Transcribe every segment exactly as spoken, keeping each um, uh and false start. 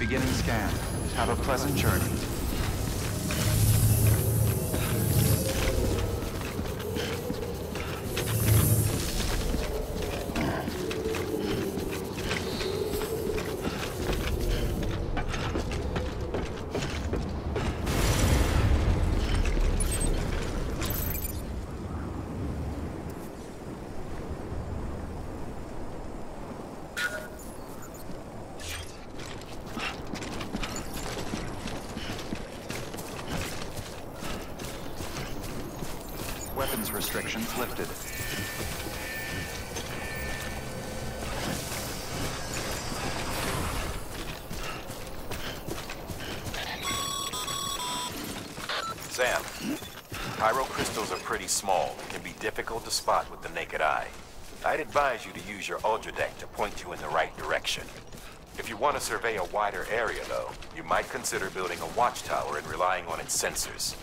Beginning scan. Have a pleasant journey. Weapons restrictions lifted. Sam, chiral crystals are pretty small and can be difficult to spot with the naked eye. I'd advise you to use your ultra deck to point you in the right direction. If you want to survey a wider area, though, you might consider building a watchtower and relying on its sensors.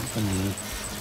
Company.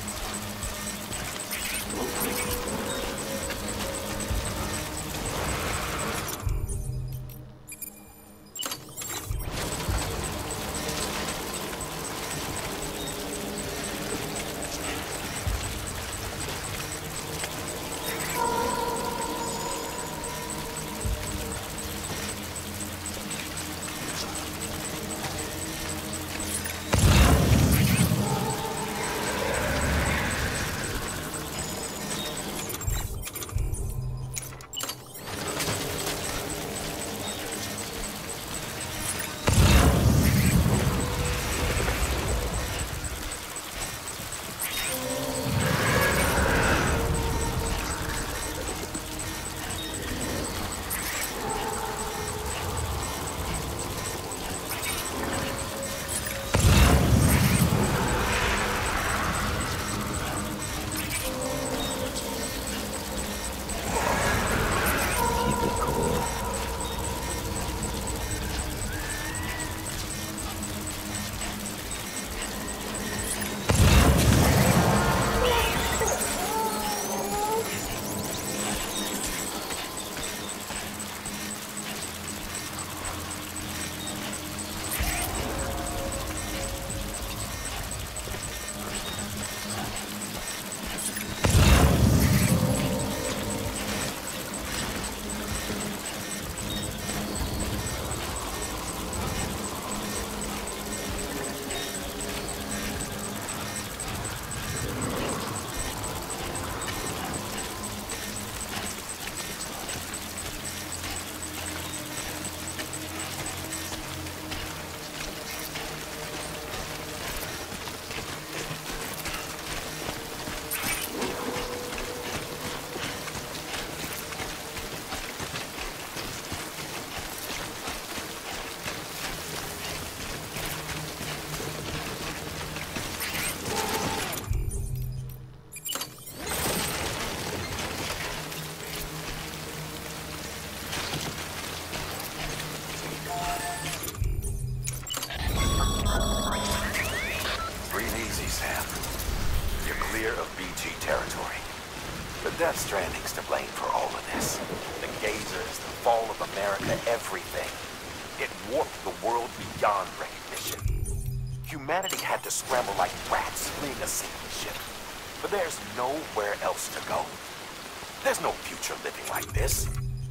Stranding's to blame for all of this. The gazers, the fall of America, everything. It warped the world beyond recognition. Humanity had to scramble like rats fleeing a sinking ship. But there's nowhere else to go. There's no future living like this.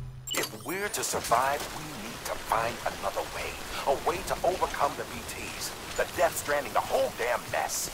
If we're to survive, we need to find another way. A way to overcome the B Ts, the Death Stranding, the whole damn mess.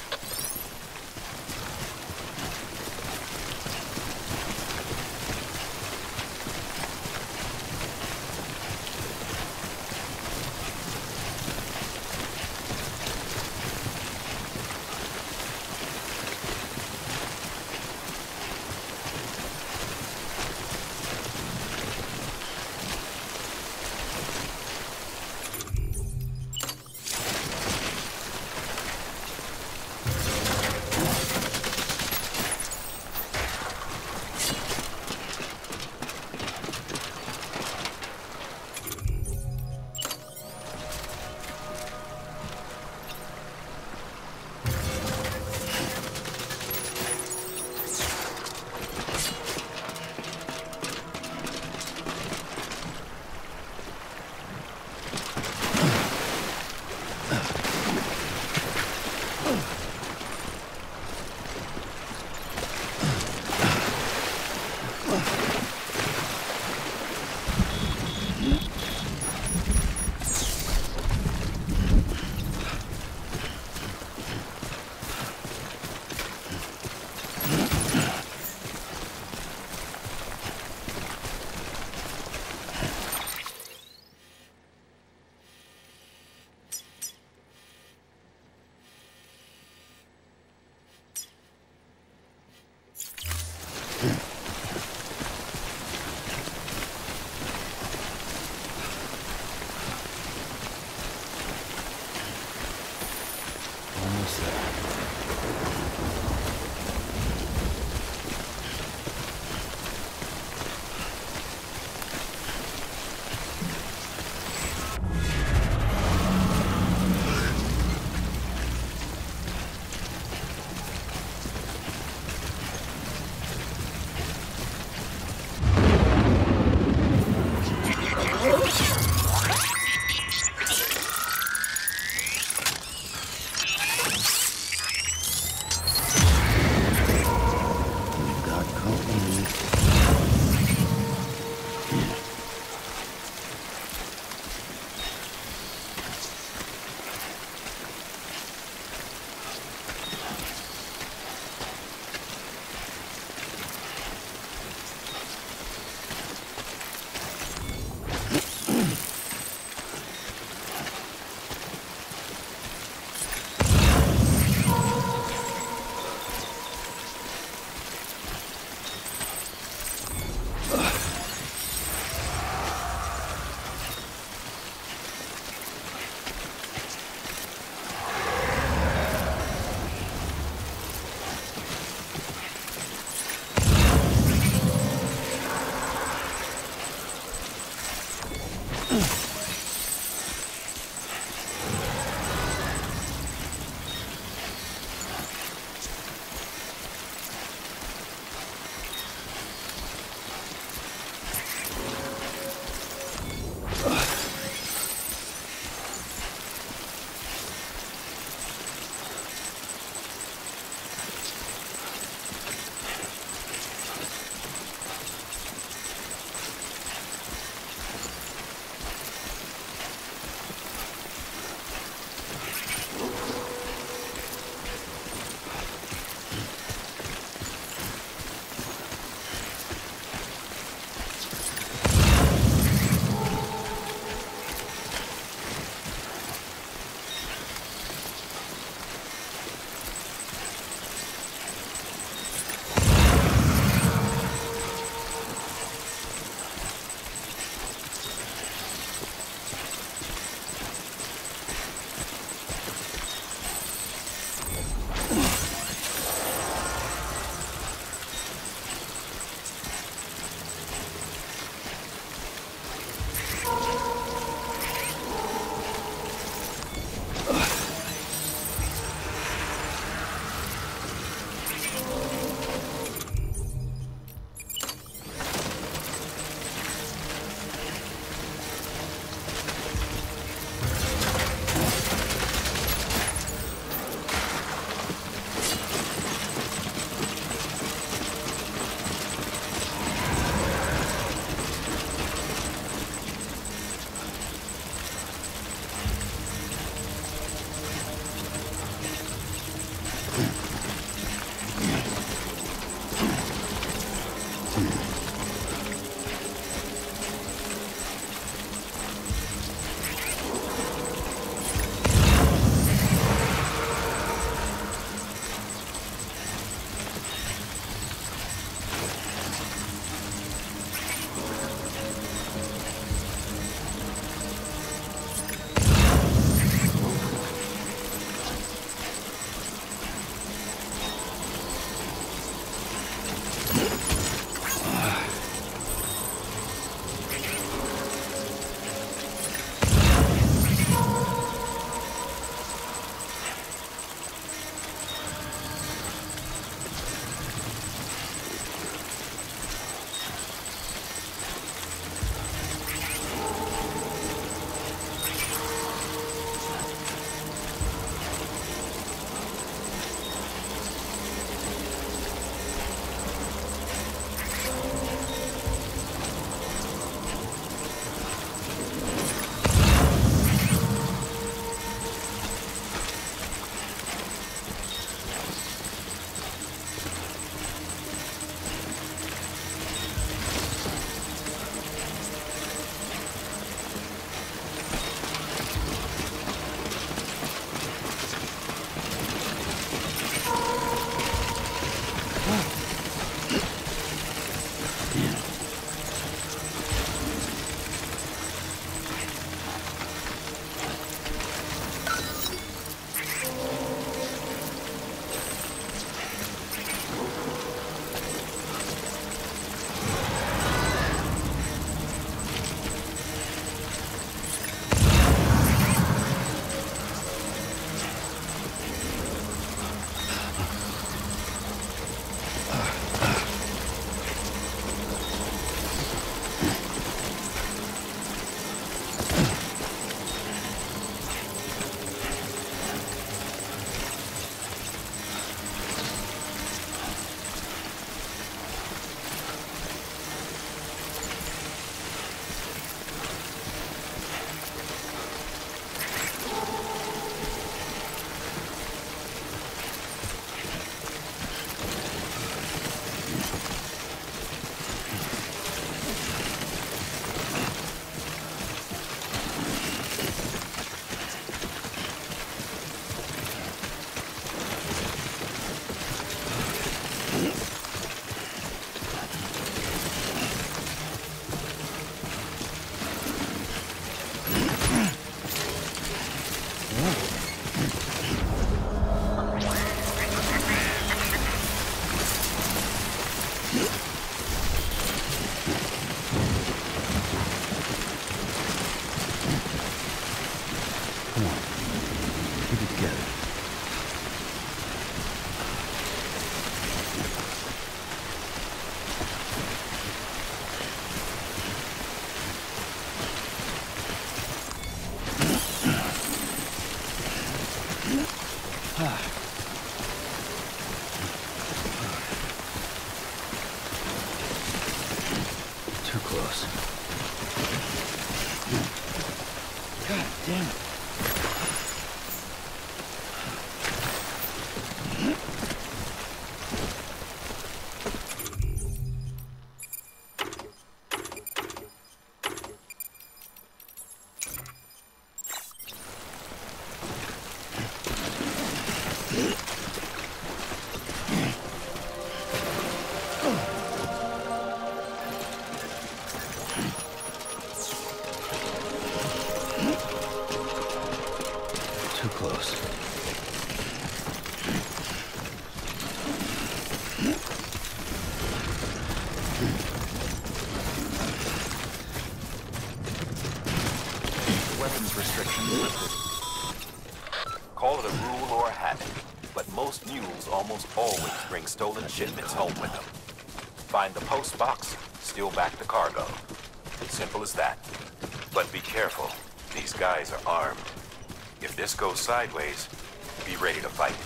Stolen shipments home with them. Find the post box, steal back the cargo. Simple as that. But be careful. These guys are armed. If this goes sideways, be ready to fight.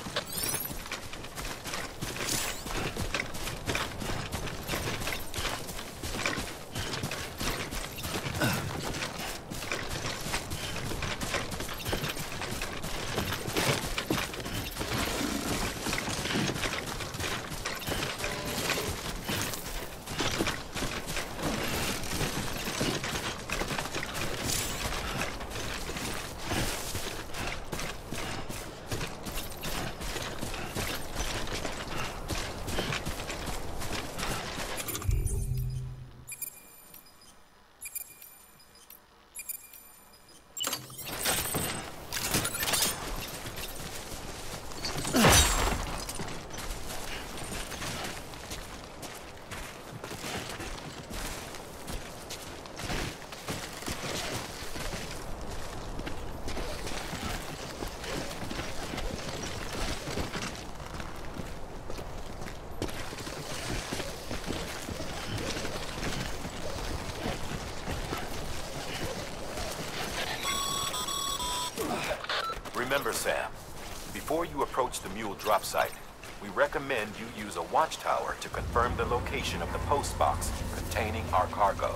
Remember, Sam, before you approach the mule drop site, we recommend you use a watchtower to confirm the location of the post box containing our cargo.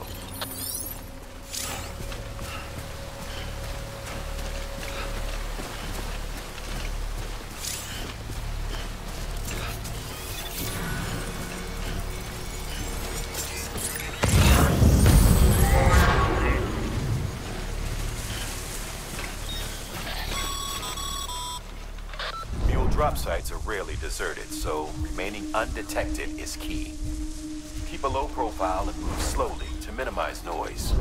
Drop sites are rarely deserted, so remaining undetected is key. Keep a low profile and move slowly to minimize noise.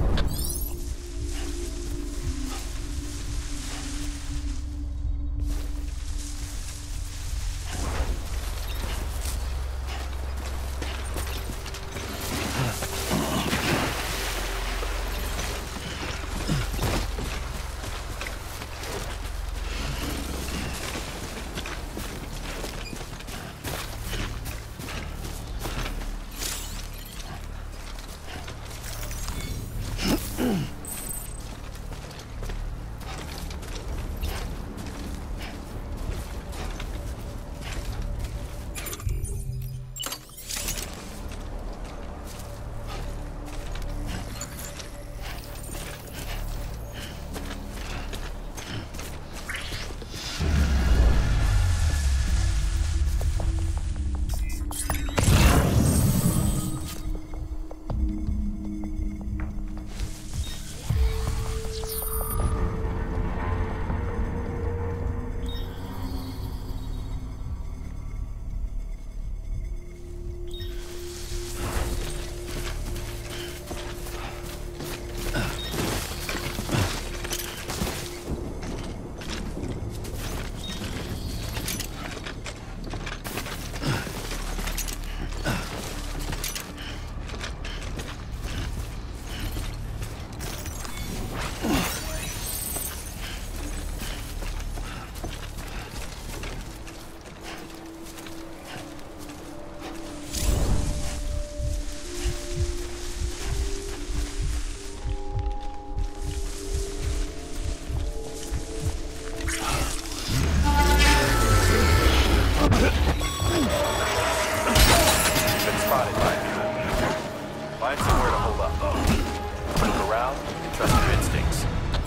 spotted by Mule. Find somewhere to hold up. Look around and trust your instincts.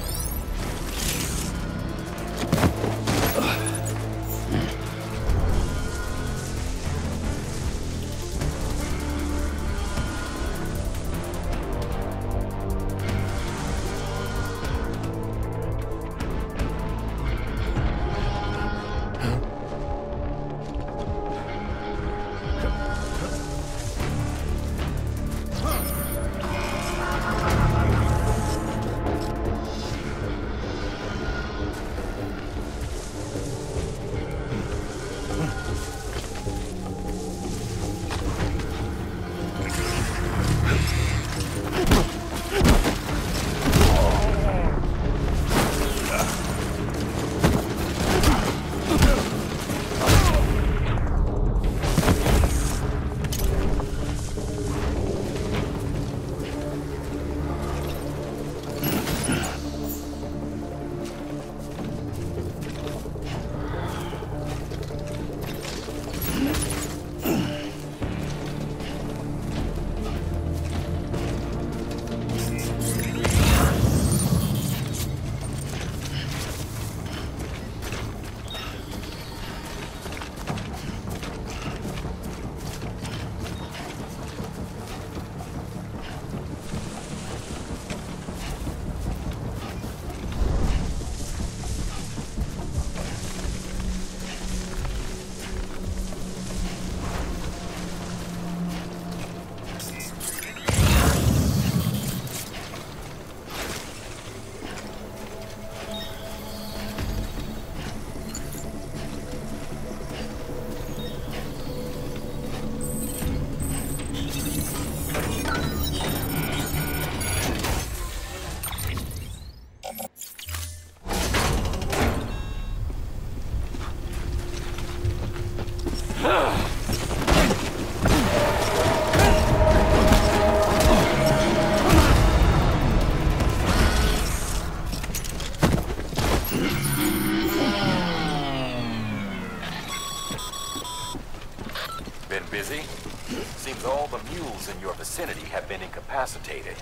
Busy? Seems all the mules in your vicinity have been incapacitated.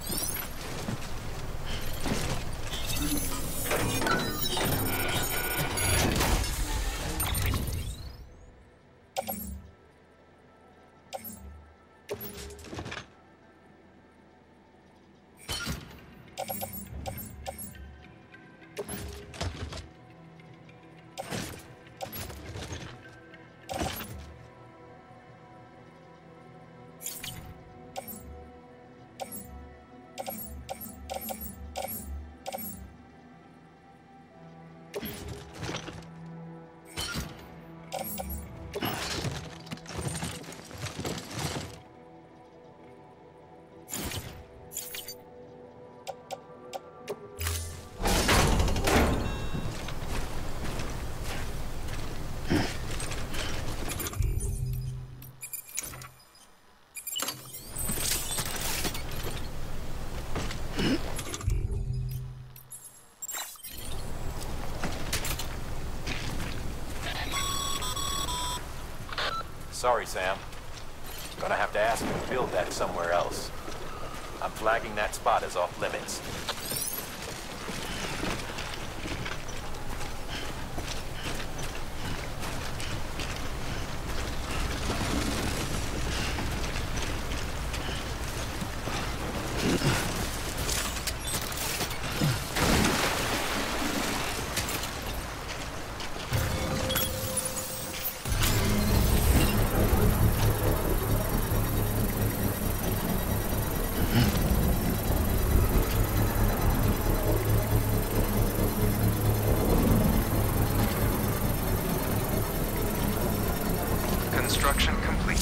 Sorry, Sam. Gonna have to ask you to build that somewhere else. I'm flagging that spot as off limits. Construction complete.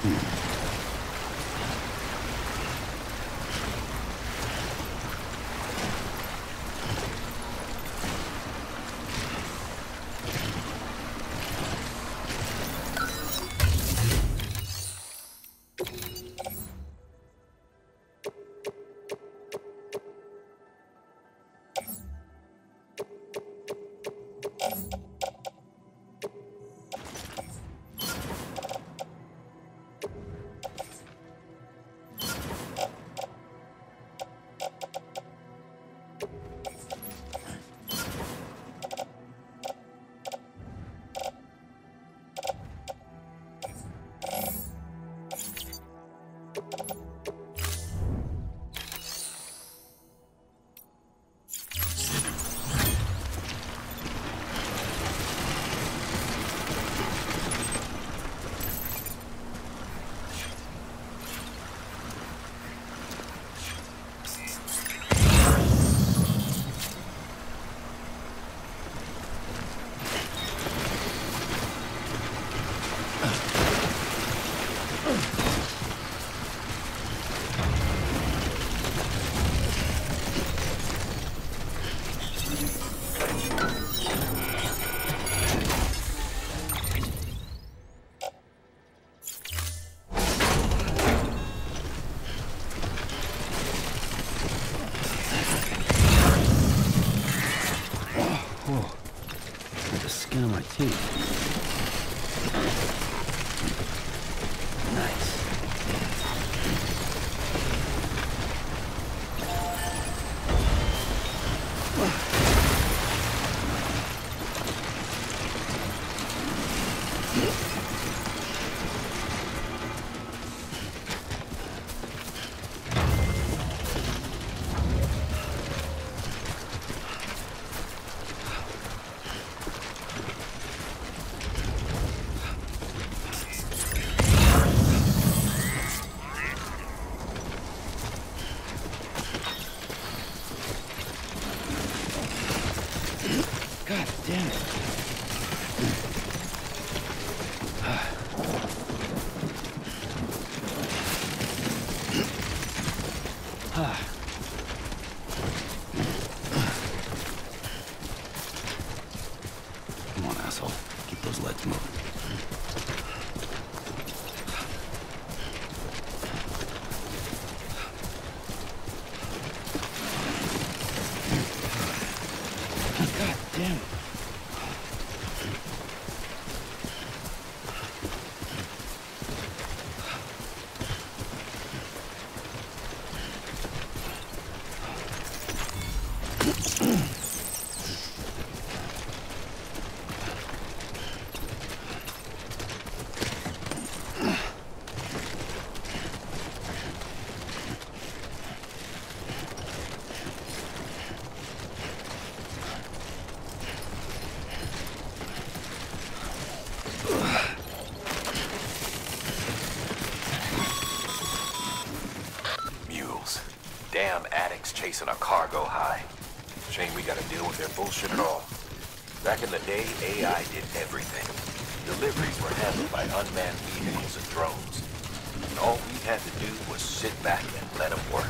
Chasing a cargo high. Shame we gotta deal with their bullshit at all. Back in the day, A I did everything. Deliveries were handled by unmanned vehicles and drones. And all we had to do was sit back and let them work.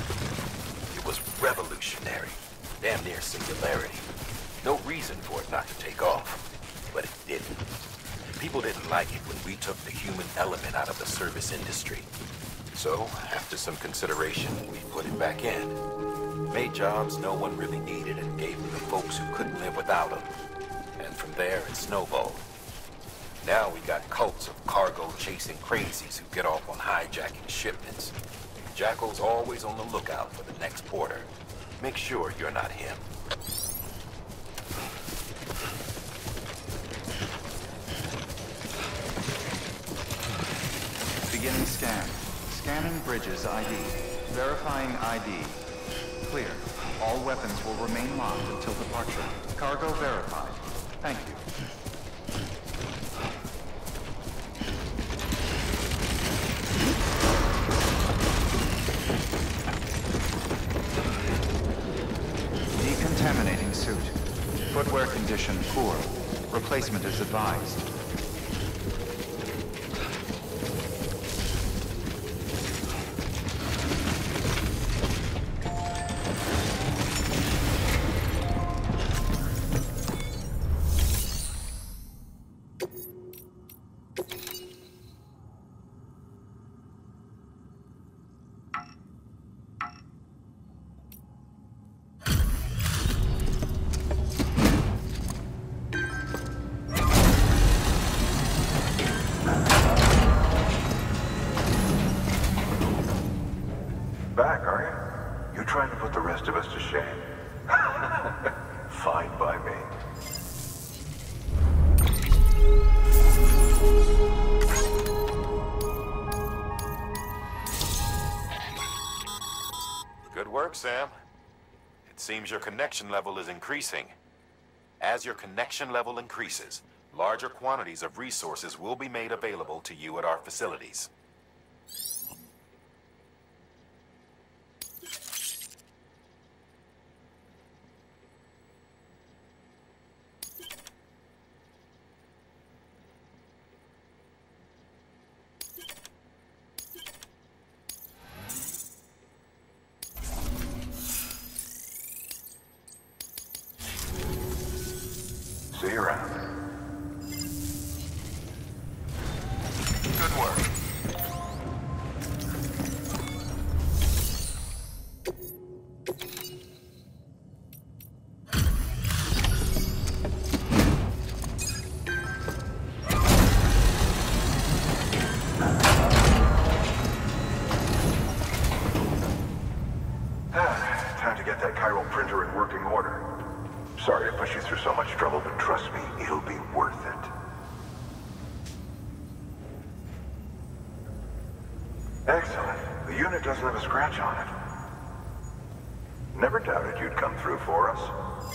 It was revolutionary. Damn near singularity. No reason for it not to take off. But it didn't. People didn't like it when we took the human element out of the service industry. So, after some consideration, we put it back in. Made jobs no one really needed and gave them to folks who couldn't live without them. And from there, it snowballed. Now we got cults of cargo-chasing crazies who get off on hijacking shipments. Jackal's always on the lookout for the next porter. Make sure you're not him. Beginning scan. Scanning bridges I D. Verifying I D. Clear. All weapons will remain locked until departure. Cargo verified. Thank you. Decontaminating suit. Footwear condition poor. Replacement is advised. work, Sam. It seems your connection level is increasing. As your connection level increases, larger quantities of resources will be made available to you at our facilities. See you around. Good work. Time to get that chiral printer in working order. Sorry to push you through so much trouble, but trust me, it'll be worth it. Excellent. The unit doesn't have a scratch on it. Never doubted you'd come through for us.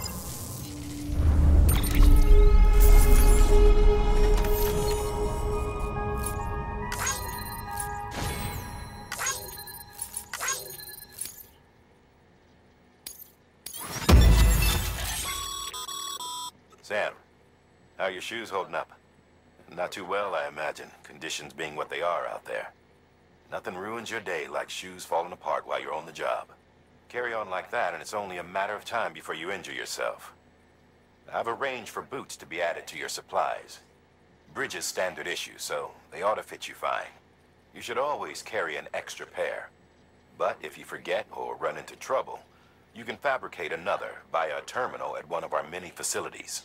Sam, how are your shoes holding up? Not too well, I imagine, conditions being what they are out there. Nothing ruins your day like shoes falling apart while you're on the job. Carry on like that, and it's only a matter of time before you injure yourself. I've arranged for boots to be added to your supplies. Bridge is standard issue, so they ought to fit you fine. You should always carry an extra pair. But if you forget or run into trouble, you can fabricate another via a terminal at one of our many facilities.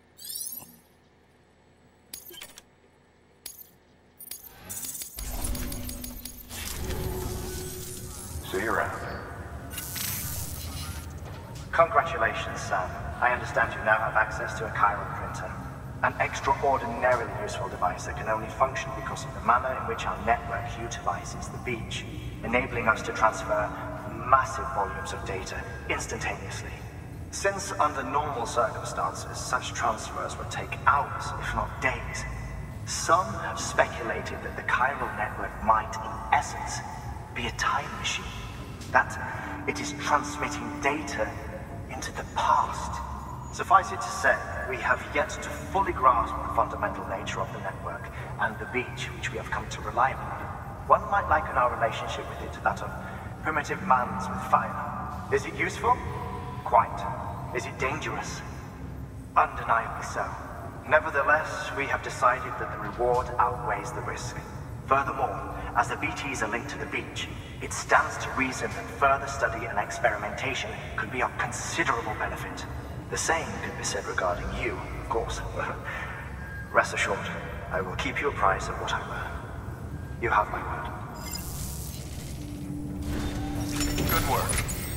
See you around. Congratulations, Sam. I understand you now have access to a chiral printer. An extraordinarily useful device that can only function because of the manner in which our network utilizes the beach, enabling us to transfer massive volumes of data instantaneously. Since under normal circumstances, such transfers would take hours, if not days, some have speculated that the chiral network might, in essence, be a time machine. That it is transmitting data into the past. Suffice it to say, we have yet to fully grasp the fundamental nature of the network and the beach which we have come to rely on. One might liken our relationship with it to that of primitive mans with fire. Is it useful? Quite. Is it dangerous? Undeniably so. Nevertheless, we have decided that the reward outweighs the risk. Furthermore, as the B Ts are linked to the beach, it stands to reason that further study and experimentation could be of considerable benefit. The same could be said regarding you, of course. Rest assured, I will keep you apprised of what I learn. You have my word. Good work.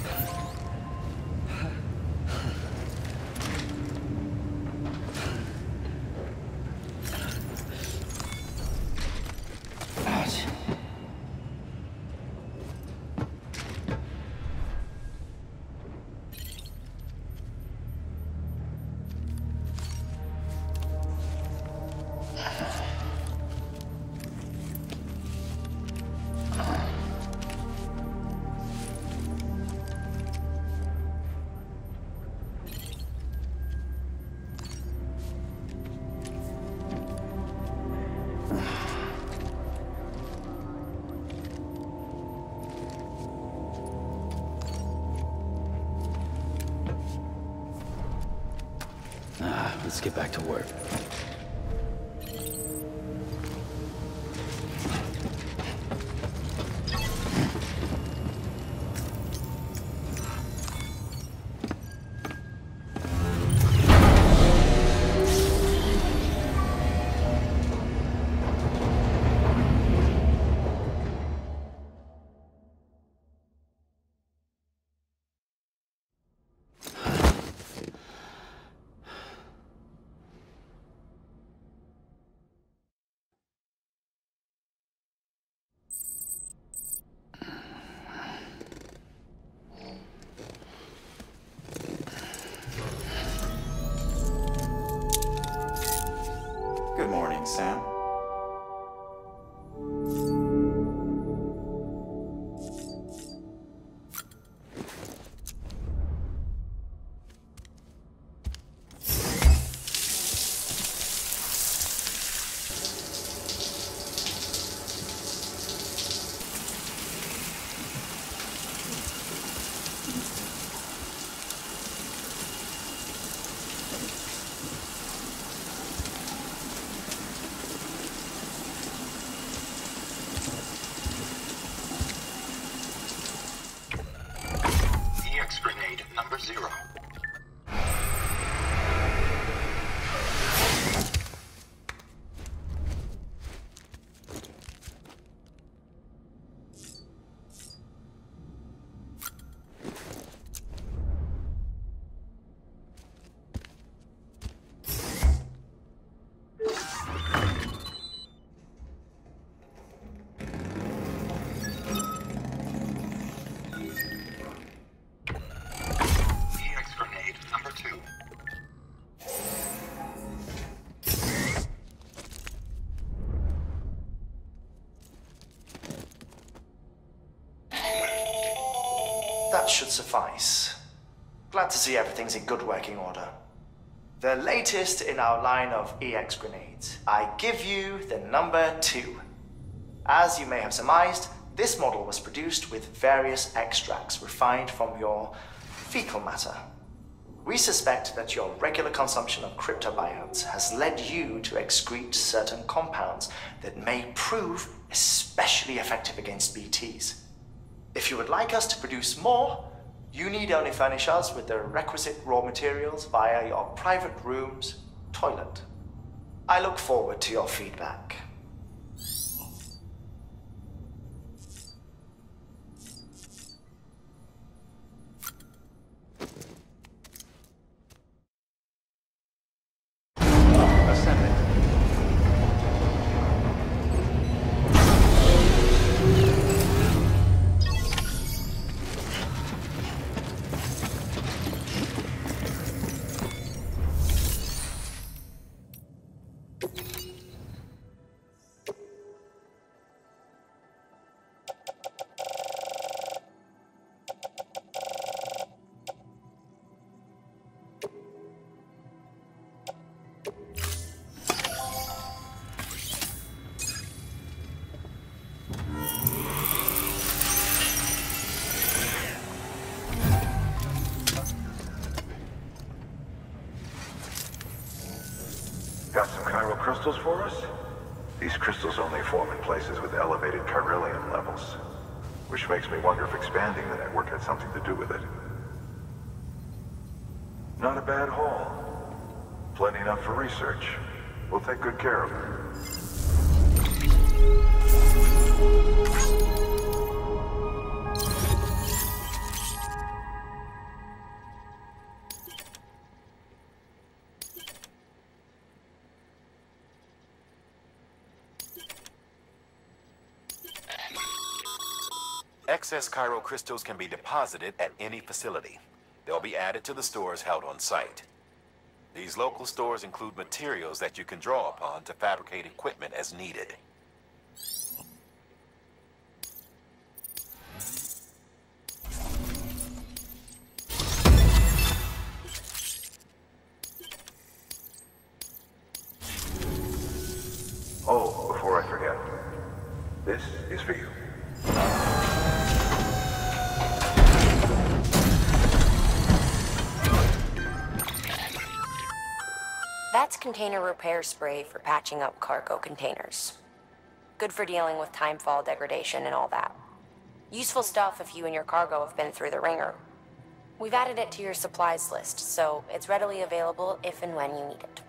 Let's get back to work. Sam. Grenade number zero. That should suffice. Glad to see everything's in good working order. The latest in our line of E X grenades. I give you the number two. As you may have surmised, this model was produced with various extracts refined from your fecal matter. We suspect that your regular consumption of cryptobiotes has led you to excrete certain compounds that may prove especially effective against B Ts. If you would like us to produce more, you need only furnish us with the requisite raw materials via your private room's toilet. I look forward to your feedback. Ascending. Got some chiral crystals for us? These crystals only form in places with elevated chiralium levels, which makes me wonder if expanding the network had something to do with it. Not a bad haul. Plenty enough for research. We'll take good care of her. Excess chiral crystals can be deposited at any facility. They'll be added to the stores held on site. These local stores include materials that you can draw upon to fabricate equipment as needed. Oh, before I forget, this is for you. That's container repair spray for patching up cargo containers. Good for dealing with timefall degradation and all that. Useful stuff if you and your cargo have been through the ringer. We've added it to your supplies list, so it's readily available if and when you need it.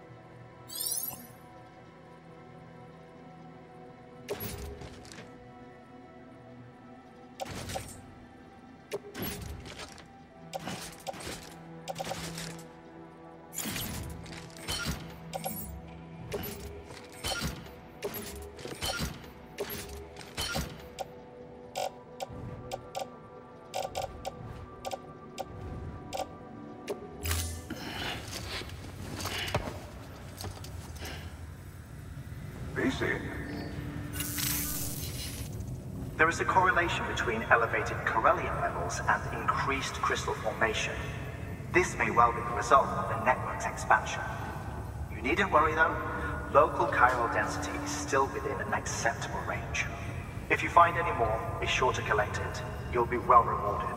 There is a correlation between elevated Corellian levels and increased crystal formation. This may well be the result of the network's expansion. You needn't worry though, local chiral density is still within an acceptable range. If you find any more, be sure to collect it. You'll be well rewarded.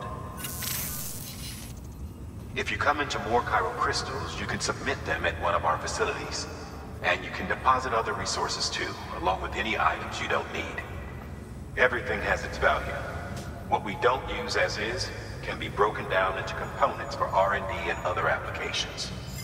If you come into more chiral crystals, you can submit them at one of our facilities. And you can deposit other resources too, along with any items you don't need. Everything has its value. What we don't use as is can be broken down into components for R and D and other applications.